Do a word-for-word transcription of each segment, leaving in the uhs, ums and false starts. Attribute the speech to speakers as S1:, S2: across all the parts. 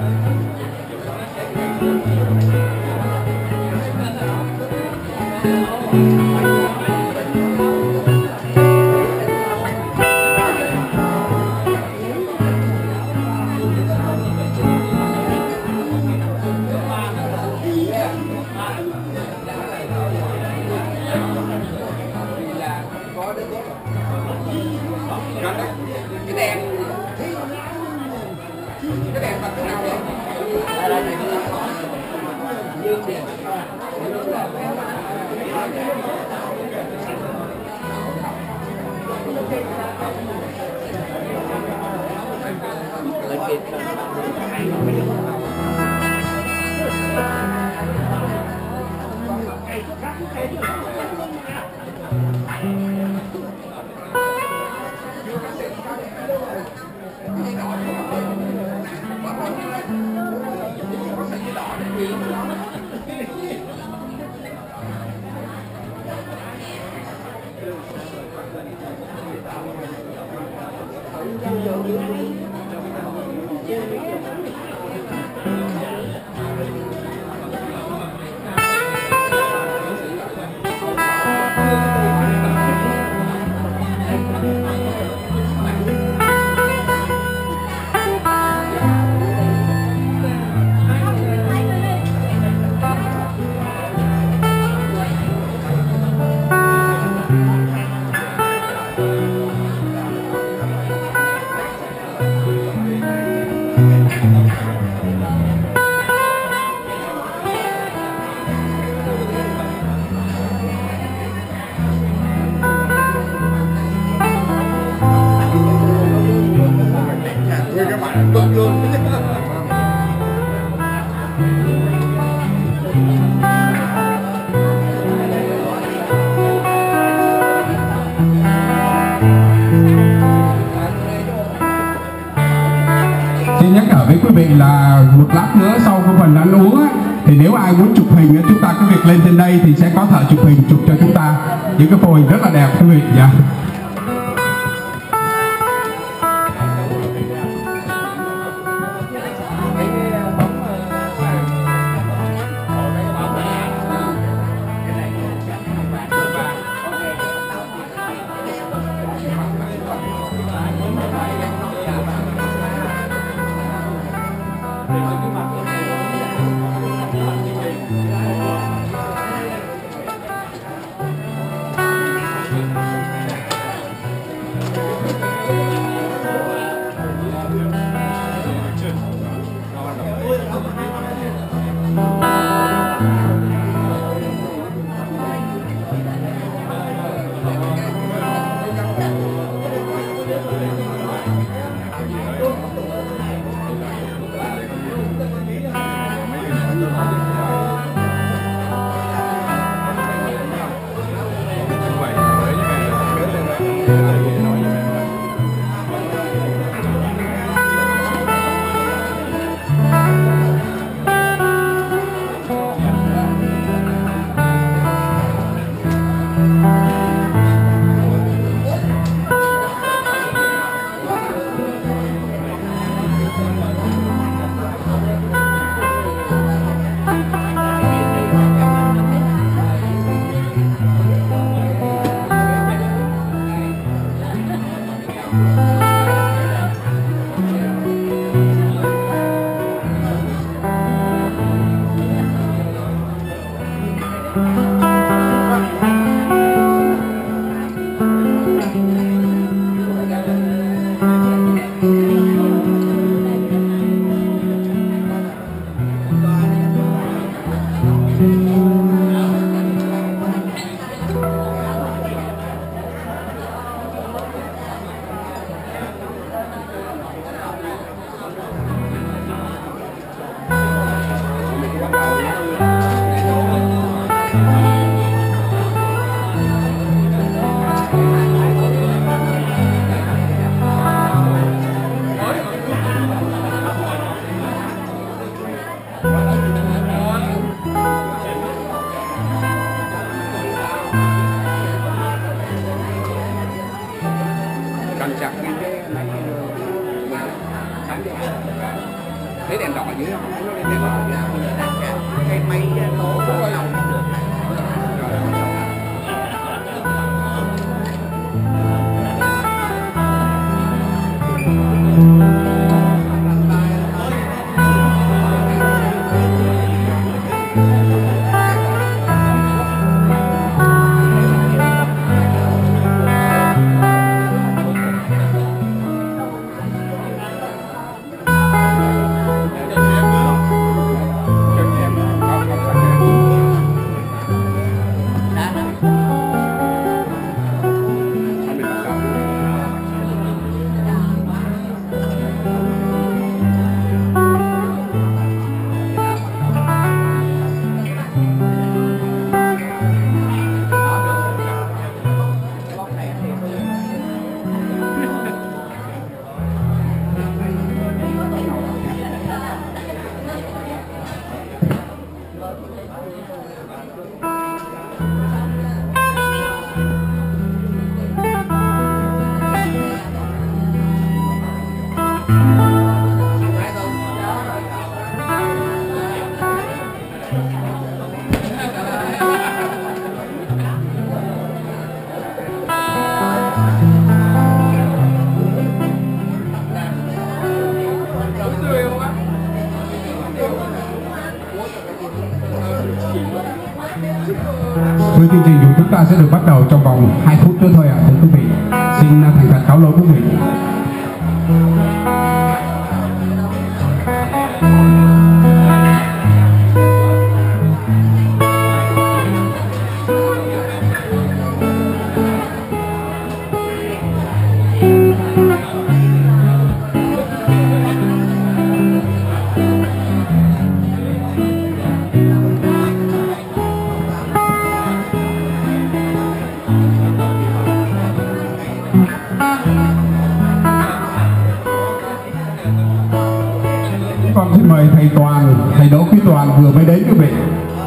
S1: Là một lát nữa sau cái phần ăn uống á, thì nếu ai muốn chụp hình chúng ta cứ việc lên trên đây thì sẽ có thợ chụp hình chụp cho chúng ta những cái phô hình rất là đẹp quý vị nhỉ. Thấy đèn đỏ dưới không? Nó lên đèn đỏ dưới. Cái máy tố có lòng được. Với chương trình của chúng ta sẽ được bắt đầu trong vòng hai phút nữa thôi ạ, thưa quý vị. Xin thành thật cáo lỗi quý vị. Con xin mời thầy Toàn, thầy Đỗ Quý Toàn vừa mới đến quý vị.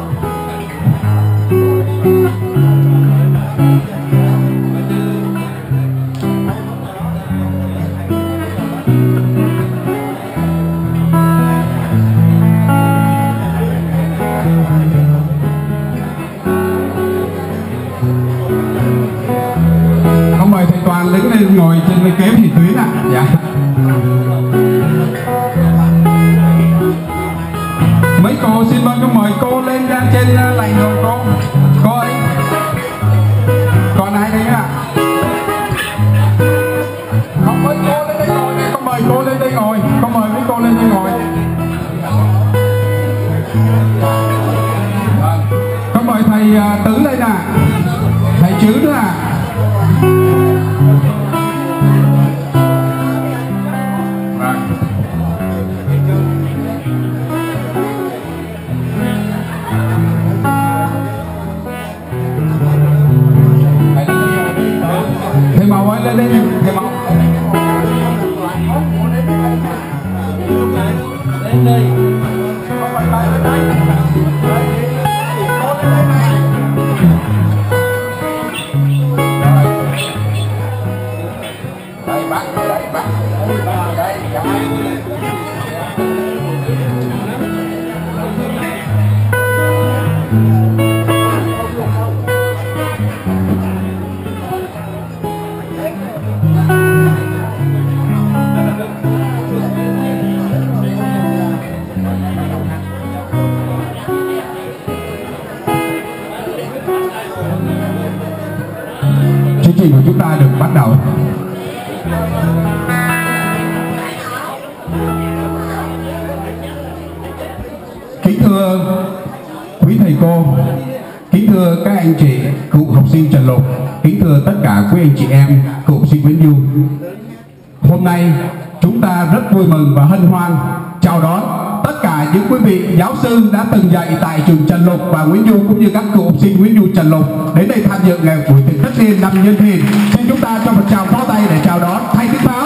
S1: Con mời thầy Toàn đứng lên ngồi trên cái kế thì tuyến ạ. Dạ. Mấy cô xin mời con mời cô lên ra trên lành rồi cô. Cô ấy. Còn ai đây ạ? Không, mời cô lên đây ngồi. Con mời cô lên đây ngồi. Con mời mấy cô lên đây ngồi. Con mời thầy Tứ lên nè. Thầy Chứ nữa à. Thầy Màu ơi, lên đây nè, thầy Màu. Lên đây. Đây bác, đây bác. Đây, chào anh. Chương trình của chúng ta được bắt đầu. Kính thưa quý thầy cô, kính thưa các anh chị cựu học sinh Trần Lục, kính thưa tất cả quý anh chị em cựu học sinh Nguyễn Du. Hôm nay chúng ta rất vui mừng và hân hoan chào đón tất cả những quý vị giáo sư đã từng dạy tại trường Trần Lục và Nguyễn Du, cũng như các cựu học sinh Nguyễn Du Trần Lục đến đây tham dự ngày buổi tiệc tất niên năm Nhân Thìn. Xin chúng ta cho một tràng pháo tay để chào đón thầy Đức Báo.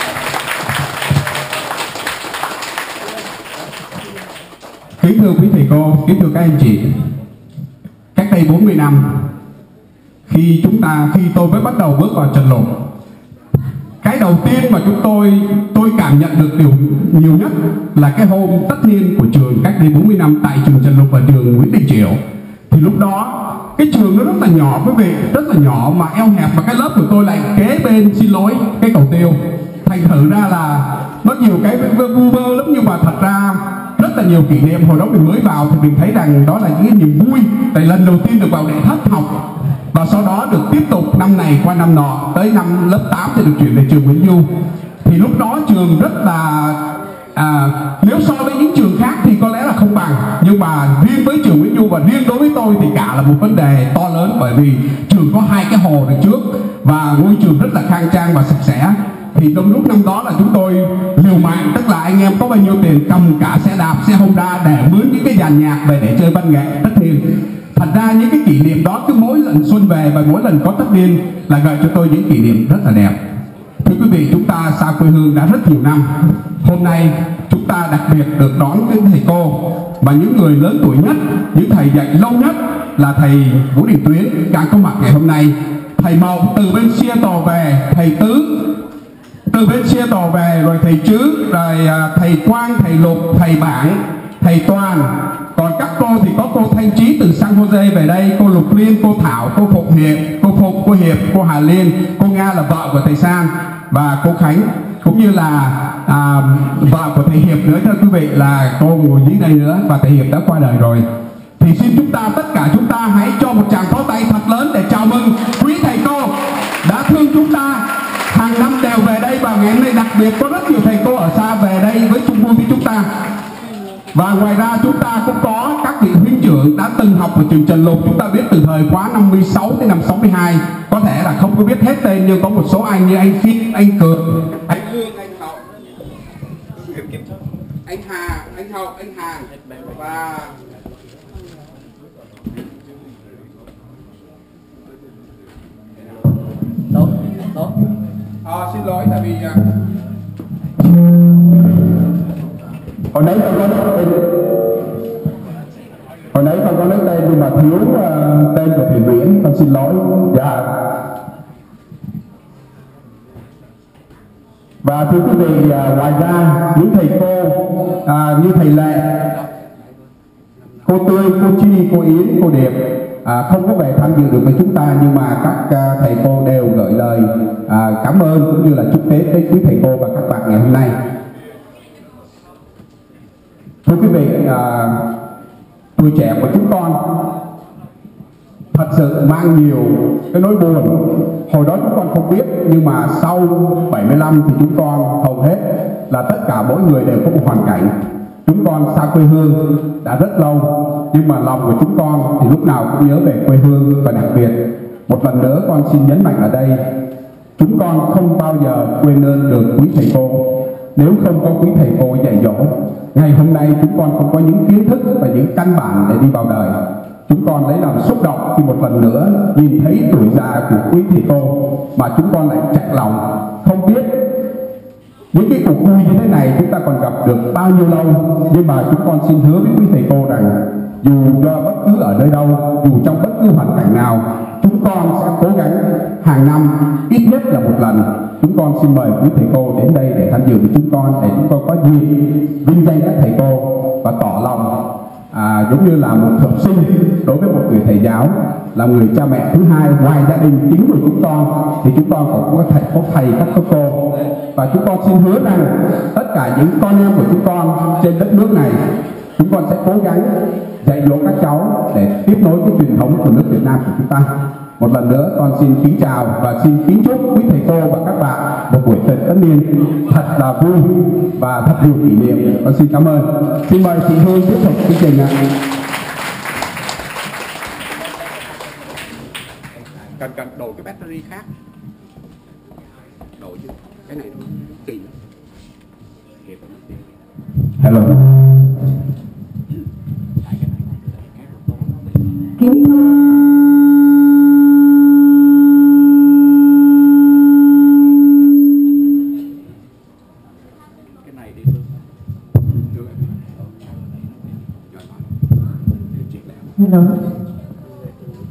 S1: Kính thưa quý thầy cô, kính thưa các anh chị, cách đây bốn mươi năm, khi chúng ta khi tôi mới bắt đầu bước vào Trần Lục, cái đầu đầu tiên mà chúng tôi tôi cảm nhận được điều nhiều nhất là cái hôm tất niên của trường cách đây bốn mươi năm tại trường Trần Lục và đường Nguyễn Đình Chiểu. Thì lúc đó cái trường nó rất là nhỏ quý vị, rất là nhỏ mà eo hẹp, và cái lớp của tôi lại kế bên, xin lỗi, cái cầu tiêu. Thành thử ra là nó nhiều cái vu vơ lắm, nhưng mà thật ra rất là nhiều kỷ niệm. Hồi đó mình mới vào thì mình thấy rằng đó là những cái niềm vui, tại lần đầu tiên được vào đệ thất học, và sau đó được tiếp tục năm này qua năm nọ, tới năm lớp tám thì được chuyển về trường Nguyễn Du. Thì lúc đó trường rất là à, nếu so với những trường khác thì có lẽ là không bằng, nhưng mà riêng với trường Nguyễn Du và riêng đối với tôi thì cả là một vấn đề to lớn, bởi vì trường có hai cái hồ đằng trước và ngôi trường rất là khang trang và sạch sẽ. Thì trong lúc năm đó là chúng tôi liều mạng, tức là anh em có bao nhiêu tiền cầm cả xe đạp, xe Honda để mướn những cái dàn nhạc về để chơi văn nghệ tất niên. Thật ra những cái kỷ niệm đó cứ mỗi lần xuân về và mỗi lần có tất niên là gợi cho tôi những kỷ niệm rất là đẹp. Thưa quý vị, chúng ta xa quê hương đã rất nhiều năm. Hôm nay chúng ta đặc biệt được đón những thầy cô và những người lớn tuổi nhất, những thầy dạy lâu nhất là thầy Vũ Đình Tuyến đang có mặt ngày hôm nay. Thầy Mậu từ bên Seattle về, thầy Tứ từ bên Seattle về, rồi thầy Trứ, rồi thầy Quang, thầy Lục, thầy Bảng, thầy Toàn. Còn các cô thì có cô Thanh Trí từ San Jose về đây, cô Lục Liên, cô Thảo, cô Phục Hiệp, cô Phục, cô Hiệp, cô Hà Liên, cô Nga là vợ của thầy San, và cô Khánh, cũng như là à, vợ của thầy Hiệp nữa, thưa quý vị, là cô ngồi dưới đây nữa, và thầy Hiệp đã qua đời rồi. Thì xin chúng ta, tất cả chúng ta hãy cho một tràng pháo tay thật lớn để chào mừng quý thầy cô đã thương chúng ta, hàng năm đều về đây, và ngày hôm nay đặc biệt có rất nhiều thầy cô ở xa về đây với chung vui với chúng ta. Và ngoài ra chúng ta cũng có các vị huynh trưởng đã từng học ở trường Trần Lục, chúng ta biết từ thời khóa năm mươi sáu đến năm sáu mươi hai, có thể là không có biết hết tên, nhưng có một số anh như anh Kim, anh Cường, anh Hương, anh Hậu, anh Hà, anh Hậu, anh Hàn, và tốt tốt à, xin lỗi tại vì hồi nãy con có nói tên hồi nãy con có nói tên nhưng mà thiếu uh, tên của thầy Nguyễn, con xin lỗi. Dạ. Và thưa quý vị, uh, ngoài ra những thầy cô uh, như thầy Lệ, cô Tươi, cô Chi, cô Yến, cô Điệp à, không có về tham dự được với chúng ta, nhưng mà các uh, thầy cô đều gửi lời uh, cảm ơn cũng như là chúc Tết đến quý thầy cô và các bạn ngày hôm nay. Thưa quý vị, à, tuổi trẻ của chúng con thật sự mang nhiều cái nỗi buồn. Hồi đó chúng con không biết, nhưng mà sau bảy mươi lăm thì chúng con hầu hết là tất cả mỗi người đều có một hoàn cảnh. Chúng con xa quê hương đã rất lâu, nhưng mà lòng của chúng con thì lúc nào cũng nhớ về quê hương. Và đặc biệt một lần nữa con xin nhấn mạnh ở đây, chúng con không bao giờ quên ơn được quý thầy cô. Nếu không có quý thầy cô dạy dỗ, ngày hôm nay chúng con không có những kiến thức và những căn bản để đi vào đời. Chúng con lấy làm xúc động khi một lần nữa nhìn thấy tuổi già của quý thầy cô mà chúng con lại chạnh lòng, không biết những cái cuộc vui như thế này chúng ta còn gặp được bao nhiêu lâu. Nhưng mà chúng con xin hứa với quý thầy cô rằng dù do bất cứ ở nơi đâu, dù trong bất cứ hoàn cảnh nào, chúng con sẽ cố gắng hàng năm ít nhất là một lần. Chúng con xin mời quý thầy cô đến đây để tham dự với chúng con, để chúng con có dịp vinh danh các thầy cô và tỏ lòng à, giống như là một học sinh đối với một người thầy giáo, là người cha mẹ thứ hai ngoài gia đình chính của chúng con, thì chúng con cũng có thầy, có thầy các cô. Và chúng con xin hứa rằng tất cả những con em của chúng con trên đất nước này, chúng con sẽ cố gắng dạy dỗ các cháu để tiếp nối cái truyền thống của nước Việt Nam của chúng ta. Một lần nữa con xin kính chào và xin kính chúc quý thầy cô và các bạn một buổi Tết tất niên thật là vui và thật nhiều kỷ niệm. Con xin cảm ơn. Xin mời chị Hương tiếp tục chương trình ạ. Cần cần đổi cái battery khác. Đổi chứ. Cái này thôi. Kỳ. Hello.
S2: Kính Hello.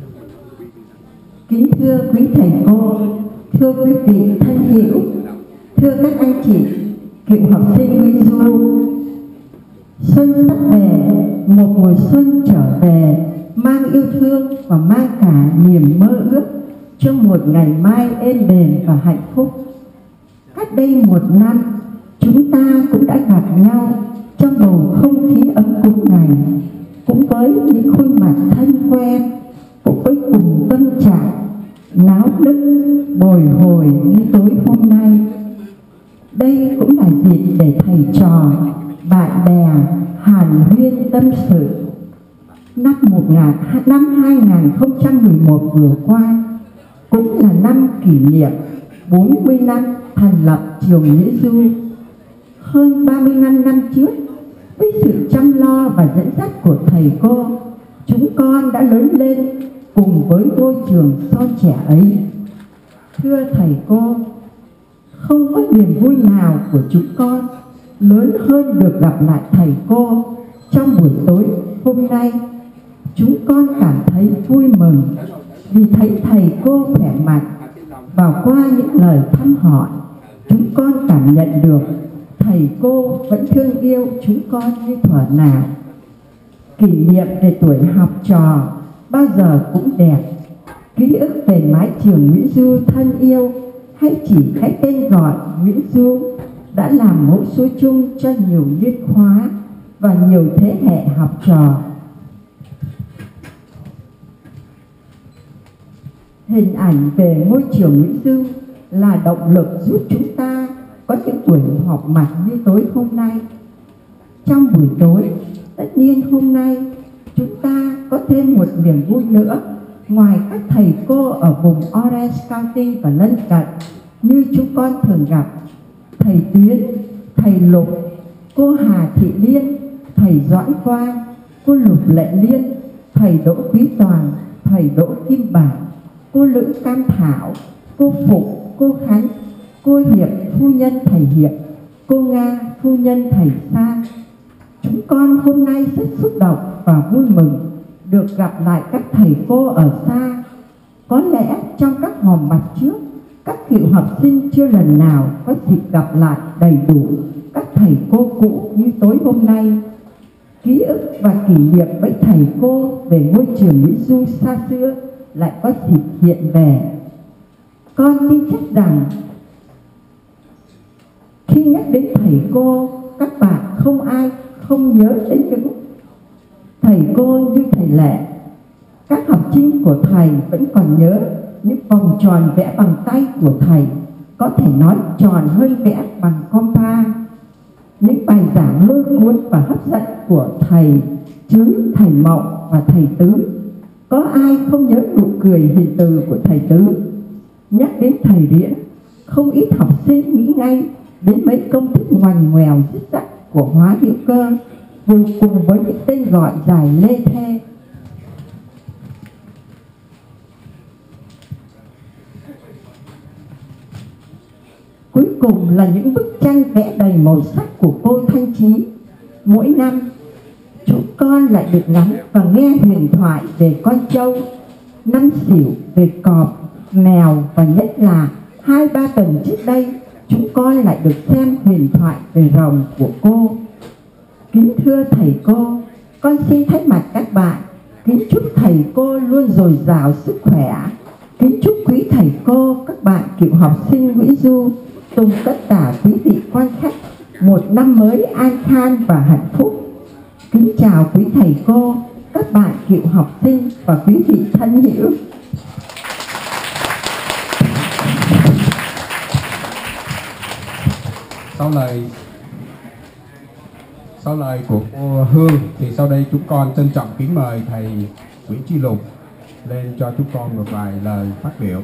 S2: Kính thưa quý thầy cô, thưa quý vị thân hữu, Thưa các anh chị, cựu học sinh Nguyễn Du, xuân sắp về, một mùa xuân trở về, mang yêu thương và mang cả niềm mơ ước cho một ngày mai êm đềm và hạnh phúc. Cách đây một năm, chúng ta cũng đã gặp nhau trong bầu không khí ấm cúng này, cũng với những khuôn mặt thân quen, cũng với cùng tâm trạng náo nức bồi hồi như tối hôm nay. Đây cũng là dịp để thầy trò, bạn bè hàn huyên tâm sự. Năm một nghìn, năm hai nghìn không trăm mười một vừa qua cũng là năm kỷ niệm bốn mươi năm thành lập trường Nguyễn Du. Hơn ba mươi lăm năm trước, với sự chăm lo và dẫn dắt của thầy cô, chúng con đã lớn lên cùng với ngôi trường son trẻ ấy. Thưa thầy cô, không có niềm vui nào của chúng con lớn hơn được gặp lại thầy cô trong buổi tối hôm nay. Chúng con cảm thấy vui mừng vì thấy thầy cô khỏe mạnh, và qua những lời thăm hỏi, chúng con cảm nhận được thầy cô vẫn thương yêu chúng con như thuở nào. Kỷ niệm về tuổi học trò bao giờ cũng đẹp. Ký ức về mái trường Nguyễn Du thân yêu, hay chỉ cái tên gọi Nguyễn Du, đã làm mẫu số chung cho nhiều niên khóa và nhiều thế hệ học trò. Hình ảnh về ngôi trường Nguyễn Du là động lực giúp chúng ta có những buổi họp mặt như tối hôm nay. Trong buổi tối, tất nhiên hôm nay chúng ta có thêm một niềm vui nữa. Ngoài các thầy cô ở vùng Orange County và lân cận như chúng con thường gặp, thầy Tuyến, thầy Lục, cô Hà Thị Liên, thầy Doãn Quang, cô Lục Lệ Liên, thầy Đỗ Quý Toàn, thầy Đỗ Kim Bảo, cô Lữ Cam Thảo, cô Phục, cô Khánh, cô Hiệp, phu nhân thầy Hiệp, cô Nga, phu nhân thầy Sa. Chúng con hôm nay rất xúc động và vui mừng được gặp lại các thầy cô ở xa. Có lẽ trong các họp mặt trước, các cựu học sinh chưa lần nào có dịp gặp lại đầy đủ các thầy cô cũ như tối hôm nay. Ký ức và kỷ niệm với thầy cô về ngôi trường Nguyễn Du xa xưa lại có dịp hiện về. Con tin chắc rằng khi nhắc đến thầy cô, các bạn không ai không nhớ đến những thầy cô như thầy Lệ. Các học sinh của thầy vẫn còn nhớ những vòng tròn vẽ bằng tay của thầy, có thể nói tròn hơn vẽ bằng compa. Những bài giảng lôi cuốn và hấp dẫn của thầy Chứ, thầy Mậu và thầy Tứ. Có ai không nhớ nụ cười hiền từ của thầy Tứ? Nhắc đến thầy Riễn, không ít học sinh nghĩ ngay đến mấy công thức ngoằn ngoèo dứt dắt của hóa hữu cơ, vô cùng với những tên gọi dài lê thê. Cuối cùng là những bức tranh vẽ đầy màu sắc của cô Thanh Trí. Mỗi năm, chúng con lại được ngắm và nghe huyền thoại về con trâu, năm xỉu, về cọp, mèo, và nhất là hai ba tuần trước đây, chúng con lại được xem huyền thoại về rồng của cô. Kính thưa thầy cô, con xin thay mặt các bạn kính chúc thầy cô luôn dồi dào sức khỏe. Kính chúc quý thầy cô, các bạn cựu học sinh Nguyễn Du cùng tất cả quý vị quan khách một năm mới an khang và hạnh phúc. Kính chào quý thầy cô, các bạn cựu học sinh và quý vị thân hữu.
S1: Sau lời sau lời của cô Hương thì sau đây chúng con trân trọng kính mời thầy Nguyễn Chi Lục lên cho chúng con một vài lời phát biểu.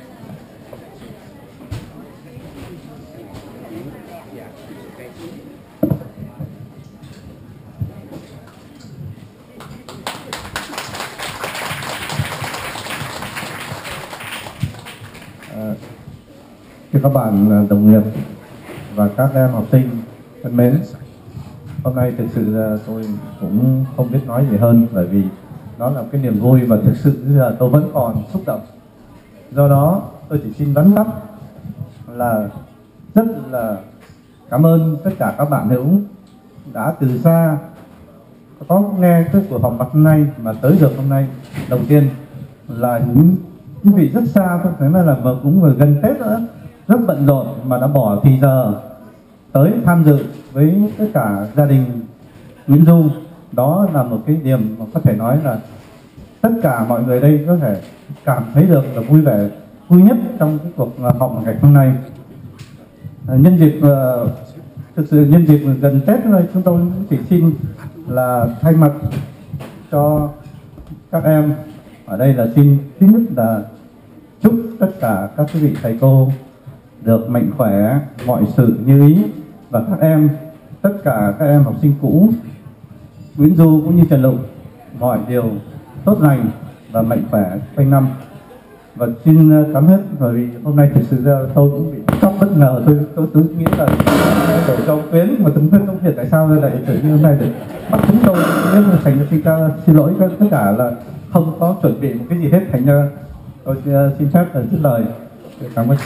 S3: À, thưa các bạn đồng nghiệp và các em học sinh thân mến, hôm nay thực sự là tôi cũng không biết nói gì hơn, bởi vì nó là cái niềm vui và thực sự là tôi vẫn còn xúc động. Do đó tôi chỉ xin vắn tắt là rất là cảm ơn tất cả các bạn hữu đã từ xa có nghe cái buổi họp mặt hôm nay mà tới được hôm nay. Đầu tiên là những quý vị rất xa thôi, thế nên là vừa cũng vừa gần Tết nữa, rất bận rộn mà đã bỏ thì giờ tới tham dự với tất cả gia đình Nguyễn Du. Đó là một cái điểm mà có thể nói là tất cả mọi người đây có thể cảm thấy được là vui vẻ, vui nhất trong cái cuộc họp ngày hôm nay. À, nhân dịp uh, thực sự nhân dịp gần Tết rồi, chúng tôi chỉ xin là thay mặt cho các em ở đây là xin thứ nhất là chúc tất cả các quý vị thầy cô được mạnh khỏe, mọi sự như ý, và các em, tất cả các em học sinh cũ Nguyễn Du cũng như Trần Lục mọi điều tốt lành và mạnh khỏe quanh năm. Và xin cảm hết, bởi vì hôm nay thực sự ra tôi cũng bị sốc bất ngờ. Tôi tôi cứ nghĩ là để cho Tuyến mà tôi không hiểu tại sao lại tự nhiên hôm nay để bắt chúng tôi. Nếu mà thành ra xin, xin lỗi các tất cả là không có chuẩn bị một cái gì hết, thành ra tôi xin phép là dứt lời. Cảm ơn.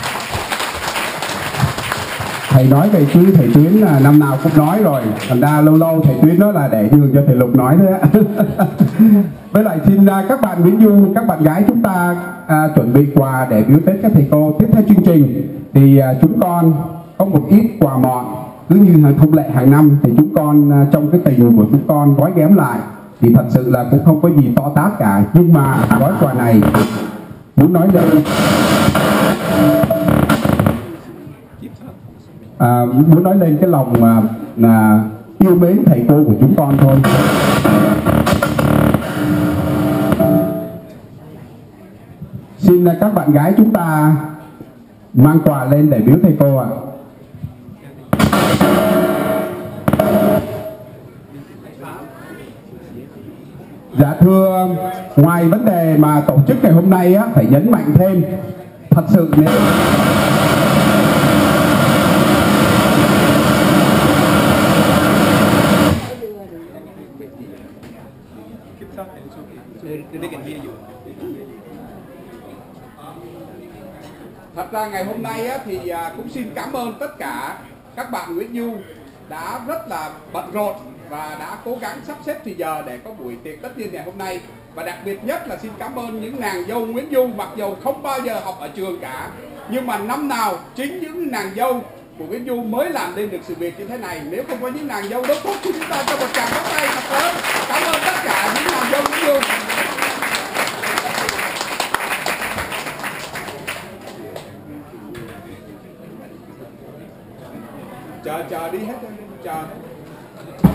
S1: Thầy nói về chứ thầy Tuyến là năm nào cũng nói rồi, thành ra lâu lâu thầy Tuyến nói là để nhường cho thầy Lục nói thôi á. Với lại xin các bạn Nguyễn Du, các bạn gái chúng ta à, chuẩn bị quà để biếu Tết các thầy cô. Tiếp theo chương trình thì à, chúng con có một ít quà mọn, cứ như thông lệ hàng năm thì chúng con à, trong cái tình của chúng con gói ghém lại thì thật sự là cũng không có gì to tát cả, nhưng mà gói quà này muốn nói lên À, muốn nói lên cái lòng mà, là yêu mến thầy cô của chúng con thôi. Xin các bạn gái chúng ta mang quà lên để biếu thầy cô ạ. Dạ thưa, ngoài vấn đề mà tổ chức ngày hôm nay á, phải nhấn mạnh thêm, thật sự nếu thật ra ngày hôm nay á, thì à, cũng xin cảm ơn tất cả các bạn Nguyễn Du đã rất là bận rộn và đã cố gắng sắp xếp thì giờ để có buổi tiệc tất niên ngày hôm nay. Và đặc biệt nhất là xin cảm ơn những nàng dâu Nguyễn Du, mặc dù không bao giờ học ở trường cả, nhưng mà năm nào chính những nàng dâu của Nguyễn Du mới làm nên được sự việc như thế này. Nếu không có những nàng dâu đó tốt thì chúng ta cho một tràng pháo tay thật lớn. Cảm ơn tất cả những nàng dâu Nguyễn Du. Chờ chờ đi hết, chờ.